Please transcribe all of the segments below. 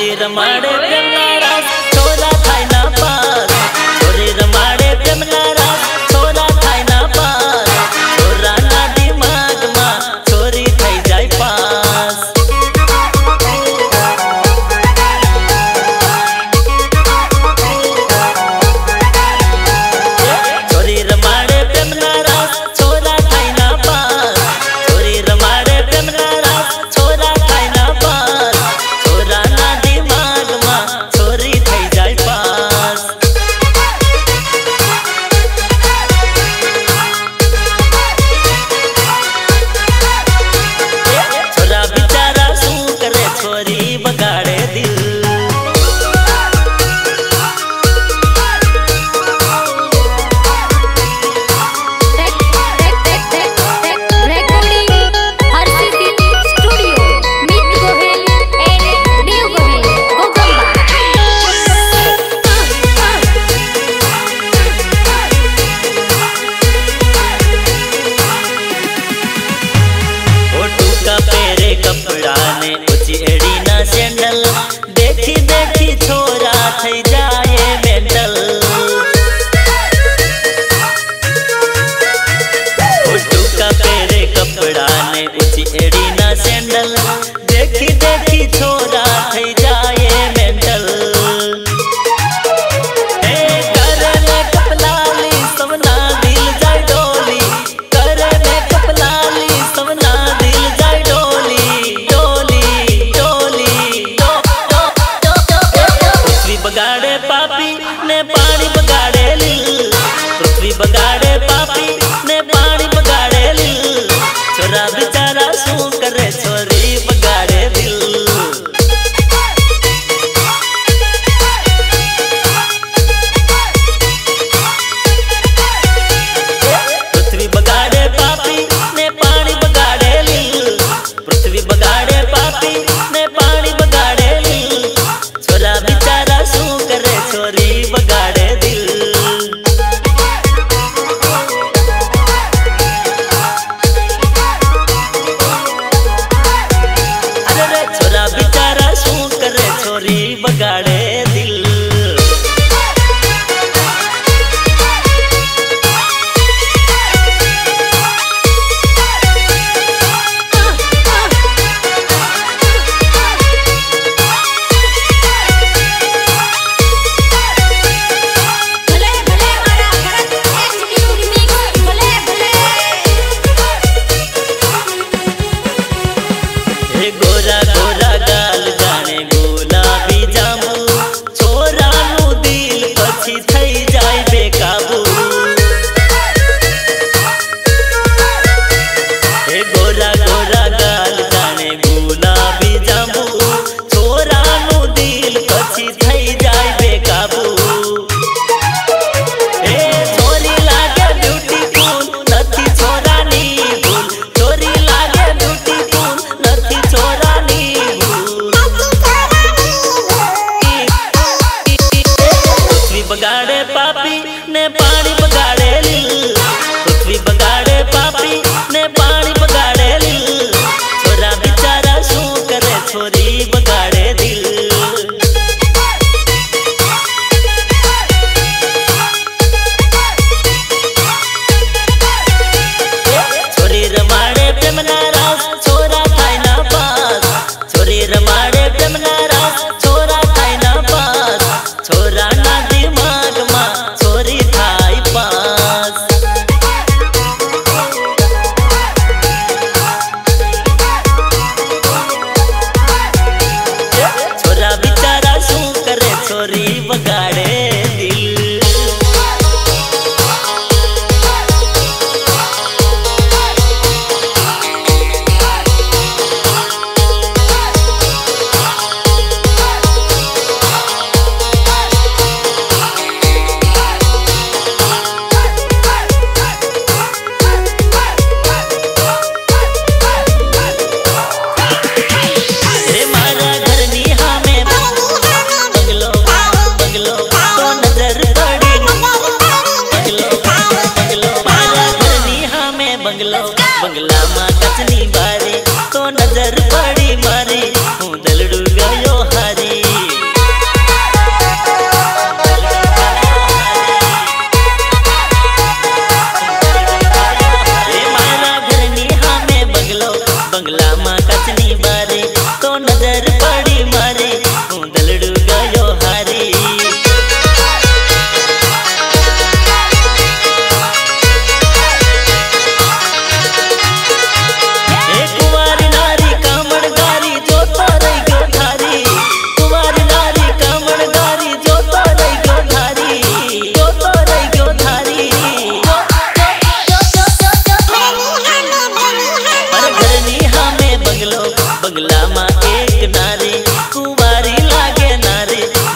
छोरी रमाड़े प्रेमना रास छोरा थाय ना पास छोरी रमाड़े प्रेमना रास छोरा थाय ना पास छोरा ना दिमाग में छोरी थई जाय पास छोरी रमाड़े प्रेमना रास छोरा थाय ना पास छोरी रमाड़े प्रेमना रास छोरा थाय ना पास छोरा ना दिमाग में छोरी थई जाय पास छोरा बिचारा शू करे छोरी बगाड़े दिल कपड़ा ने ऊंची एड़ी ना सैंडल देखी देखी छोरा थई जाए मेंटल फोटू का पेरे कपड़ा ने ऊंची एड़ी ना सैंडल देखी देखी छोरा थई जाए मेंटल बगाड़े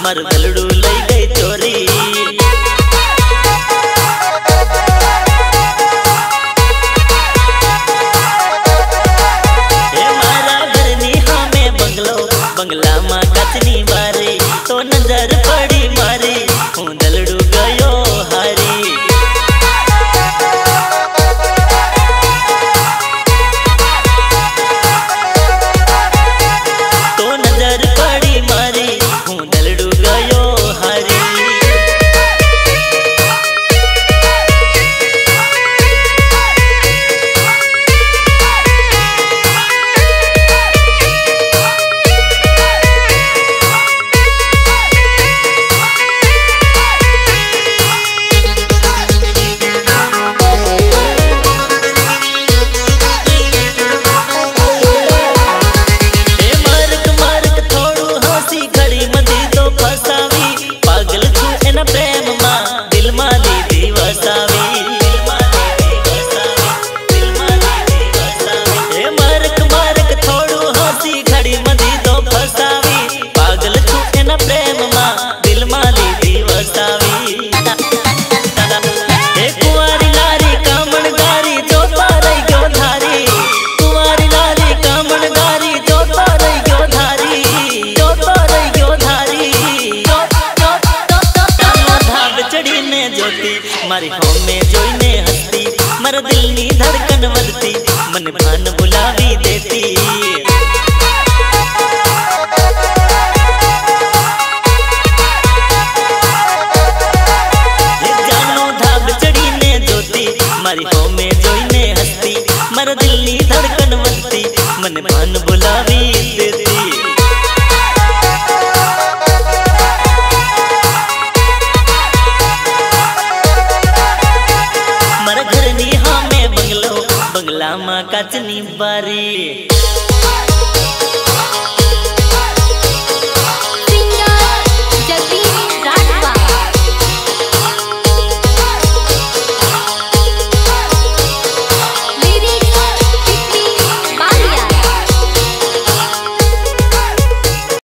मारू दलड़ू लई गई चोरी। बंगला माँ कचनी बारी तो नजर पड़ी मारी, हूँ दलड़ू गयो हारी। तो नजर पड़ी मारी, हूँ दलड़ू गयो हारी। मारी होम में जोईने हंसती, मर दिल नी धड़कन वधती, मन भान बुलावी देती। जानो धाब चढ़ी ने जोती, मारी होम में जोईने हंसती, मर दिल नी धड़कन वधती, मन भान बुलावी देती। बंगला माँ कचनी बारी।